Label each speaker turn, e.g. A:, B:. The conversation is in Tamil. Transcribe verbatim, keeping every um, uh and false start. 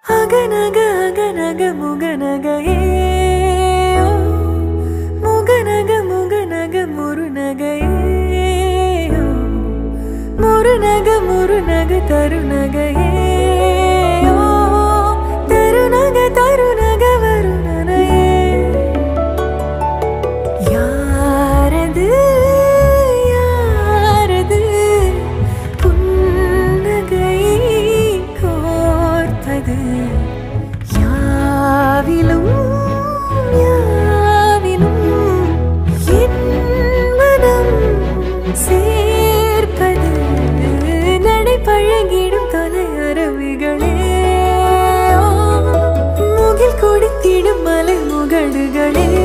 A: அகநக அகநக முகநகையே முகநக முகநக முருநகையே முருநக முருநக தருநகையே தருநக தருநக வருணனையே யாரது யாரது புன்னகை கோர்ப்பது யாவிலும் யாவிலும் என் மனம் சேர்ப்பது நடை பழகிடும் தொலை அரவிகளே முகில் கொடுத்திடும் மலை முகடுகளே